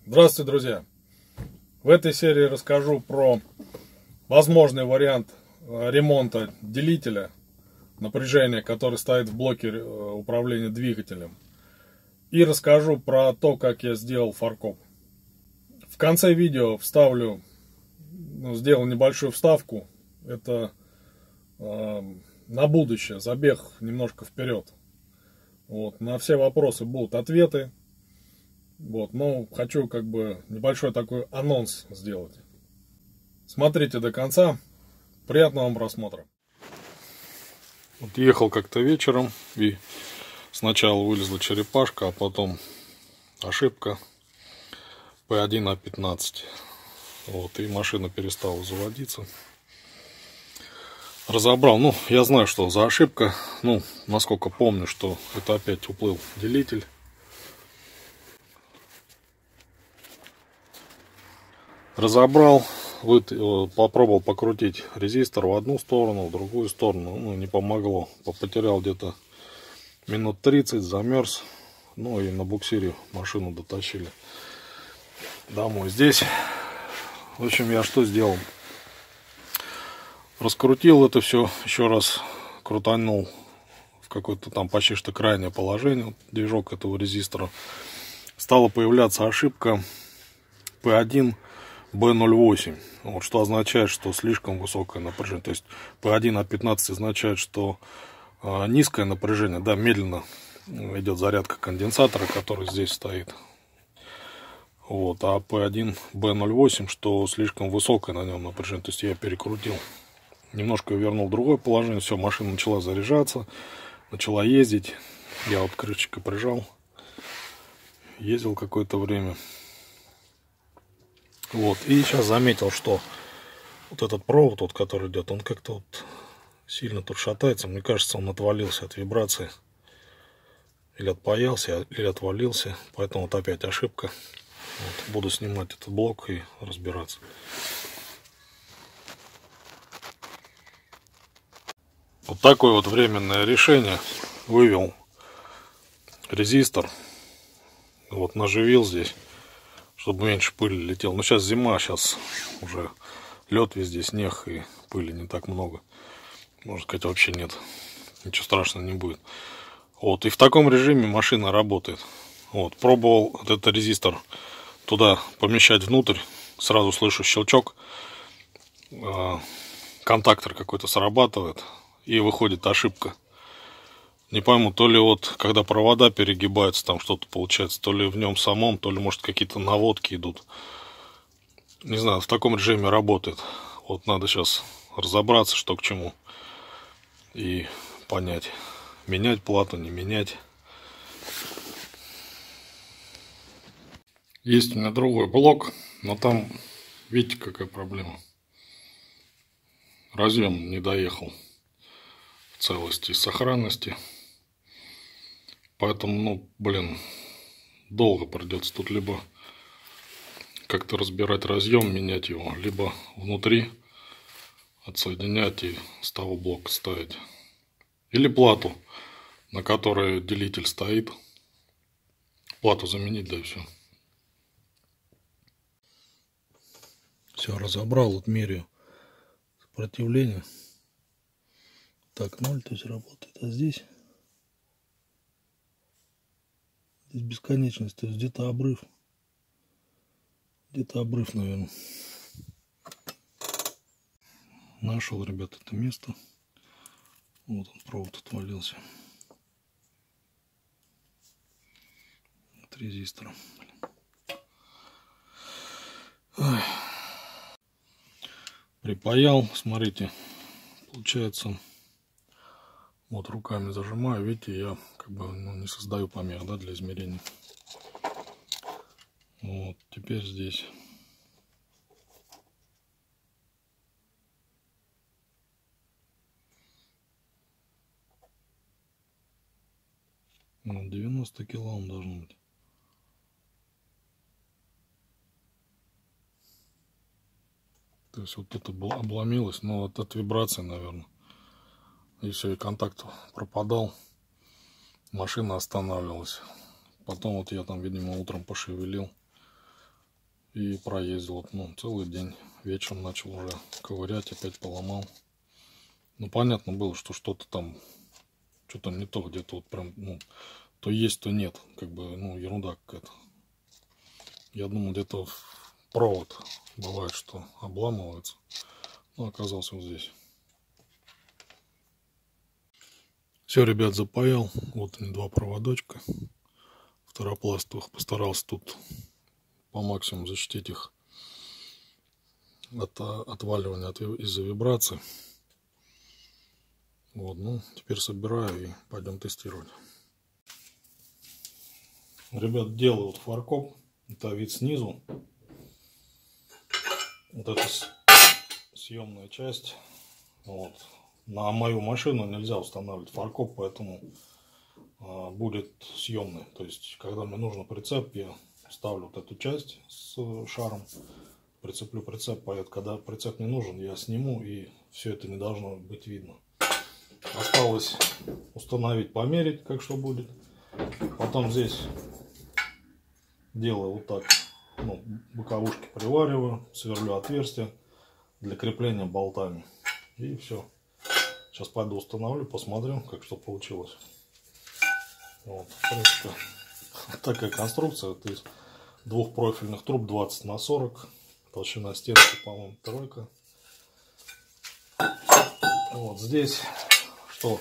Здравствуйте, друзья! В этой серии расскажу про возможный вариант ремонта делителя напряжения, который стоит в блоке управления двигателем. И расскажу про то, как я сделал фаркоп. В конце видео сделал небольшую вставку. Это на будущее, забег немножко вперед. На все вопросы будут ответы. Но хочу небольшой такой анонс сделать. Смотрите до конца. Приятного вам просмотра. Ехал как-то вечером, и сначала вылезла черепашка, а потом ошибка P1A15. И машина перестала заводиться. Разобрал. Я знаю, что за ошибка. Насколько помню, что это опять уплыл делитель. Разобрал, попробовал покрутить резистор в одну сторону, в другую сторону, не помогло. Потерял где-то минут 30, замерз, и на буксире машину дотащили домой. Здесь, в общем, я что сделал? Раскрутил это все, еще раз крутанул в какое-то там почти что крайнее положение, движок этого резистора. Стала появляться ошибка P1B08, что означает, что слишком высокое напряжение. То есть P1A15 означает, что низкое напряжение, медленно идет зарядка конденсатора, который здесь стоит. А P1B08, что слишком высокое на нем напряжение. То есть я перекрутил, немножко вернул в другое положение, все, машина начала заряжаться, начала ездить. Я крышечкой прижал, ездил какое-то время. И сейчас заметил, что этот провод, который идет, он как-то сильно тут шатается. Мне кажется, он отвалился от вибрации. Или отпаялся, или отвалился. Поэтому опять ошибка. Буду снимать этот блок и разбираться. Такое временное решение. Вывел резистор. Наживил здесь, чтобы меньше пыли летел. Сейчас зима, сейчас уже лед везде, снег, и пыли не так много. Можно сказать, вообще нет. Ничего страшного не будет. И в таком режиме машина работает. Пробовал этот резистор туда помещать внутрь. Сразу слышу щелчок. Контактор какой-то срабатывает. И выходит ошибка. Не пойму, то ли когда провода перегибаются, там что-то получается, то ли в нем самом, то ли, может, какие-то наводки идут. Не знаю, в таком режиме работает. Надо сейчас разобраться, что к чему. И понять, менять плату, не менять. Есть у меня другой блок, но там, видите, какая проблема. Разъем не доехал в целости и сохранности. Поэтому, долго придется тут либо как-то разбирать разъем, менять его, либо внутри отсоединять и с того блока ставить. Или плату, на которой делитель стоит. Плату заменить, да и все. Все, разобрал, отмерю сопротивление. Так, 0, то есть работает. А здесь бесконечность, то есть где-то обрыв. Где-то обрыв, наверное. Нашел, ребят, это место. Он, провод отвалился от резистора. Ой. Припаял, смотрите, получается, руками зажимаю, видите, я не создаю помех, для измерений. Теперь здесь. Ну, 90 кило он должен быть. То есть тут обломилось, но от вибрации, наверное. И все, и контакт пропадал. Машина останавливалась. Потом я там, видимо, утром пошевелил. И проездил, ну, целый день. Вечером начал уже ковырять, опять поломал. Ну, понятно было, что что-то там, что-то не то, где-то вот прям, ну, то есть, то нет. Как бы, ну, ерунда какая-то. Я думал, где-то провод бывает, что обламывается. Но оказался вот здесь. Все, ребят, запаял. Вот они, два проводочка второпластовых. Постарался тут по максимуму защитить их от отваливания из-за вибрации. Вот, ну, теперь собираю и пойдем тестировать. Ребят, делаю вот фаркоп. Это вид снизу. Вот это съемная часть. Вот. На мою машину нельзя устанавливать фаркоп, поэтому будет съемный. То есть, когда мне нужно прицеп, я ставлю вот эту часть с шаром, прицеплю прицеп, поэтому когда прицеп не нужен, я сниму, и все это не должно быть видно. Осталось установить, померить, как что будет. Потом здесь делаю вот так, ну, боковушки привариваю, сверлю отверстие для крепления болтами. И все. Сейчас пойду установлю, посмотрю, как что получилось. Вот, в принципе, такая конструкция. Это из двух профильных труб 20 на 40. Толщина стенки, по-моему, 3. Вот здесь что?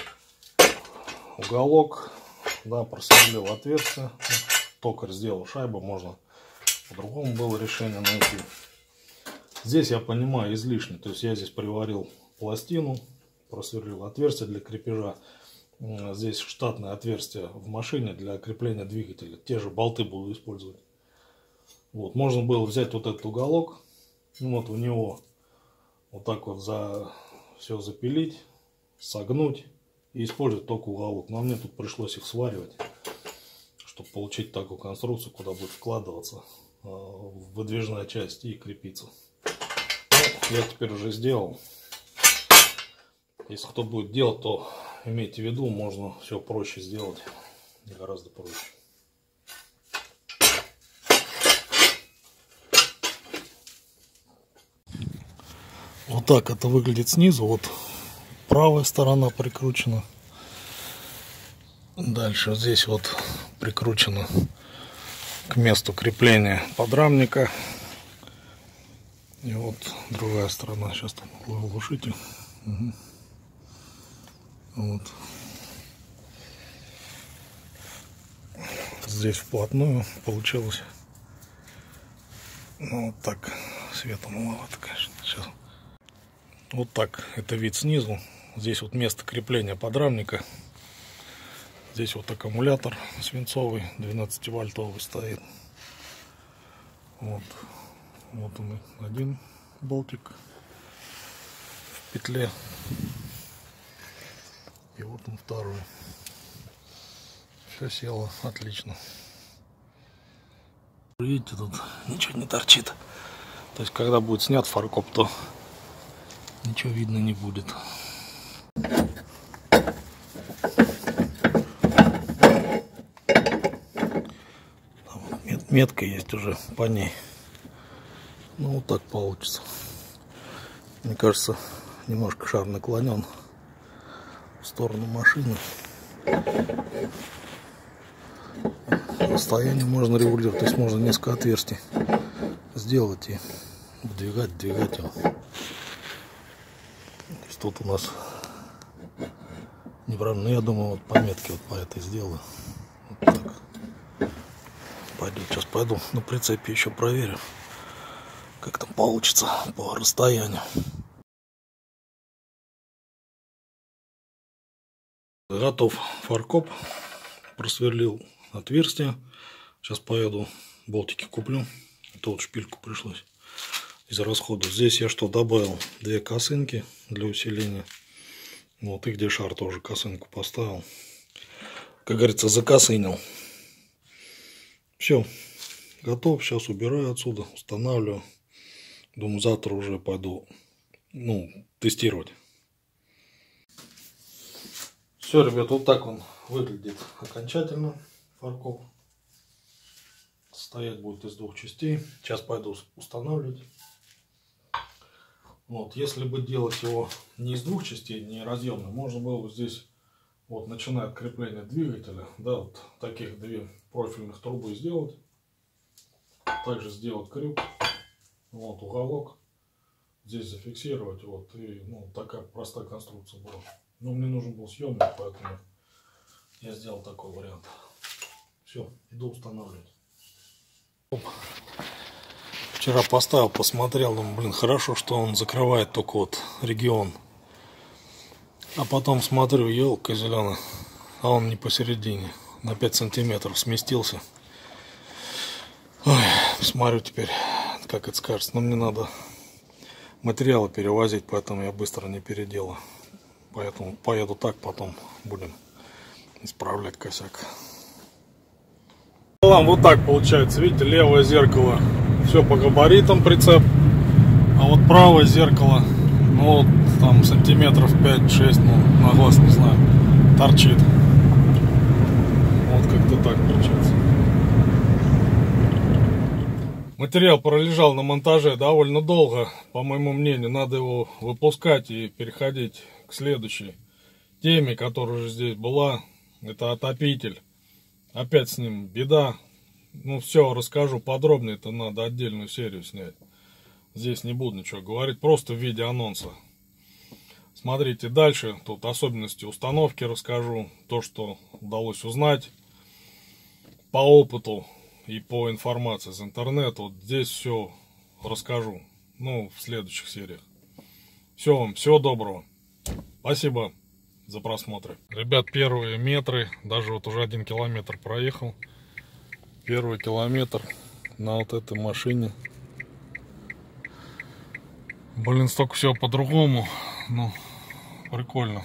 Уголок. Да, просверлил отверстие. Токарь сделал шайбу. Можно по-другому было решение найти. Здесь я понимаю излишне. То есть я здесь приварил пластину, просверлил отверстие для крепежа. Здесь штатное отверстие в машине для крепления двигателя. Те же болты буду использовать. Вот. Можно было взять вот этот уголок. Вот в него вот так вот все запилить, согнуть и использовать только уголок. Но мне тут пришлось их сваривать, чтобы получить такую конструкцию, куда будет вкладываться выдвижная часть и крепиться. Ну, я теперь уже сделал. Если кто будет делать, то имейте в виду, можно все проще сделать, гораздо проще. Вот так это выглядит снизу. Вот правая сторона прикручена. Дальше здесь вот прикручено к месту крепления подрамника. И вот другая сторона. Сейчас там глушитель. Угу. Вот. Здесь вплотную получилось. Ну, вот так. Света маловато, конечно. Сейчас. Вот так это вид снизу. Здесь вот место крепления подрамника. Здесь вот аккумулятор свинцовый, 12-вольтовый стоит. Вот. Вот он, один болтик в петле. И вот он второй. Все село отлично. Видите, тут ничего не торчит. То есть, когда будет снят фаркоп, то ничего видно не будет. Там вот метка есть уже по ней. Ну, вот так получится. Мне кажется, немножко шар наклонен в сторону машины. Расстояние можно регулировать, то есть можно несколько отверстий сделать и двигать его. То есть тут у нас неправильно, но я думаю, вот пометки вот по этой сделаю. Вот так. Пойду, сейчас пойду на прицепе еще проверю, как там получится по расстоянию. Готов фаркоп, просверлил отверстие. Сейчас поеду, болтики куплю. Это вот шпильку пришлось из расхода. Здесь я что добавил? 2 косынки для усиления. Вот, и где шар тоже косынку поставил. Как говорится, закосынил. Все, готов. Сейчас убираю отсюда, устанавливаю. Думаю, завтра уже пойду, ну, тестировать. Все, ребят, вот так он выглядит окончательно, фаркоп. состоять будет из двух частей. Сейчас пойду устанавливать. Вот, если бы делать его не из двух частей, не разъемно, можно было бы здесь, вот, начиная от крепления двигателя, да, вот таких две профильных трубы сделать. Также сделать крюк, вот, уголок, здесь зафиксировать, вот, и, ну, такая простая конструкция была. Но мне нужен был съемный, поэтому я сделал такой вариант. Все, иду устанавливать. Вчера поставил, посмотрел, думаю, блин, хорошо, что он закрывает только вот регион. А потом смотрю, елка зеленая, а он не посередине, на 5 сантиметров сместился. Ой, смотрю теперь, как это скажется, но мне надо материалы перевозить, поэтому я быстро не переделаю. Поэтому поеду так, потом будем исправлять косяк. Вот так получается, видите, левое зеркало все по габаритам прицеп, а вот правое зеркало, ну вот там сантиметров 5-6, ну на глаз не знаю, торчит. Вот как-то так получается. Материал пролежал на монтаже довольно долго, по моему мнению, надо его выпускать и переходить к следующей теме, которая уже здесь была, это отопитель. Опять с ним беда. Ну, все расскажу подробно, это надо отдельную серию снять. Здесь не буду ничего говорить, просто в виде анонса. Смотрите дальше, тут особенности установки расскажу, то, что удалось узнать по опыту и по информации из интернета. Вот здесь все расскажу, ну, в следующих сериях. Все вам, всего доброго. Спасибо за просмотр. Ребят, первые метры, даже вот уже 1 километр проехал. Первый километр на вот этой машине. Блин, столько всего по-другому. Ну, прикольно.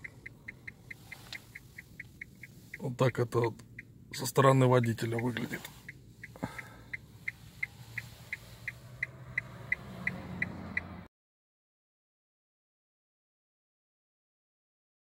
Вот так это вот со стороны водителя выглядит.